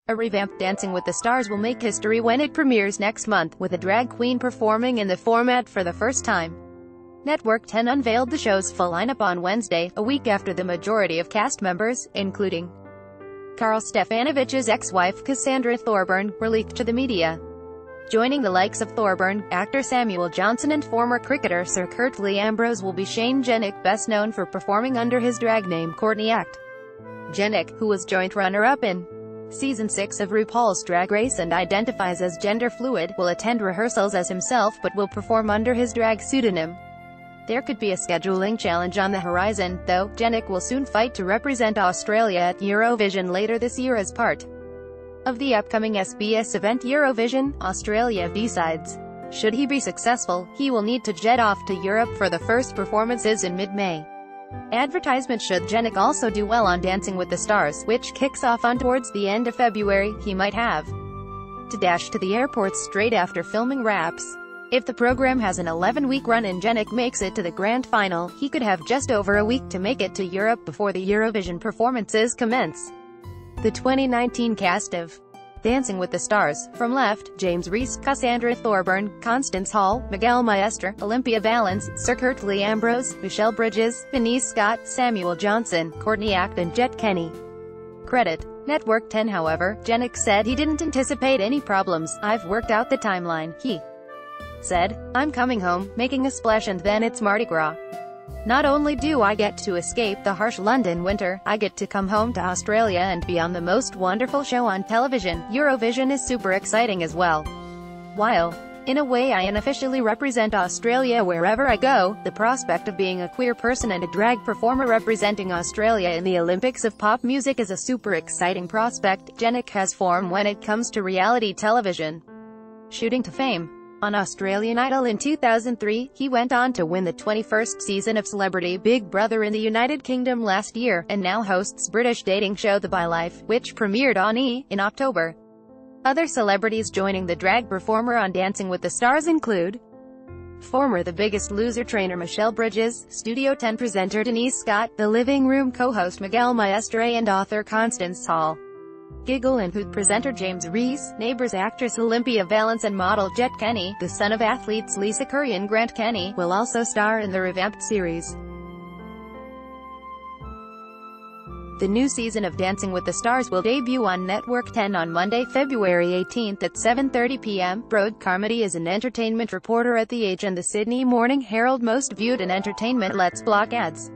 A revamped Dancing with the Stars will make history when it premieres next month, with a drag queen performing in the format for the first time. Network 10 unveiled the show's full lineup on Wednesday, a week after the majority of cast members, including Karl Stefanovic's ex-wife Cassandra Thorbur, were leaked to the media. Joining the likes of Thorbur, actor Samuel Johnson and former cricketer Sir Curtly Ambrose will be Shane Jenik, best known for performing under his drag name Courtney Act. Jenik, who was joint runner-up in Season 6 of RuPaul's Drag Race and identifies as gender fluid, will attend rehearsals as himself but will perform under his drag pseudonym. There could be a scheduling challenge on the horizon, though. Jenik will soon fight to represent Australia at Eurovision later this year as part of the upcoming SBS event Eurovision, Australia B-Sides. Should he be successful, he will need to jet off to Europe for the first performances in mid-May. Advertisement should Jenik also do well on Dancing with the Stars, which kicks off on towards the end of February, he might have to dash to the airport straight after filming wraps. If the program has an 11-week run and Jenik makes it to the grand final, he could have just over a week to make it to Europe before the Eurovision performances commence. The 2019 cast of Dancing with the Stars, from left, James Reese, Cassandra Thorbur, Constance Hall, Miguel Maestre, Olympia Valance, Sir Curtly Ambrose, Michelle Bridges, Denise Scott, Samuel Johnson, Courtney Act and Jet Kenny. Credit: Network 10. However, Jenik said he didn't anticipate any problems. "I've worked out the timeline," he said. "I'm coming home, making a splash, and then it's Mardi Gras. Not only do I get to escape the harsh London winter, I get to come home to Australia and be on the most wonderful show on television. Eurovision is super exciting as well. While, in a way, I unofficially represent Australia wherever I go, the prospect of being a queer person and a drag performer representing Australia in the Olympics of pop music is a super exciting prospect." Jenik has form when it comes to reality television. Shooting to fame. On Australian Idol in 2003, he went on to win the 21st season of Celebrity Big Brother in the United Kingdom last year, and now hosts British dating show The Bi Life, which premiered on E! In October. Other celebrities joining the drag performer on Dancing with the Stars include former The Biggest Loser trainer Michelle Bridges, Studio 10 presenter Denise Scott, The Living Room co-host Miguel Maestre and author Constance Hall. Giggle and Hoot presenter James Reese, Neighbours actress Olympia Valance and model Jet Kenny, the son of athletes Lisa Curry and Grant Kenny, will also star in the revamped series. The new season of Dancing with the Stars will debut on Network 10 on Monday, February 18 at 7:30 p.m. Brode Carmody is an entertainment reporter at The Age and the Sydney Morning Herald. Most viewed in entertainment. Let's block ads.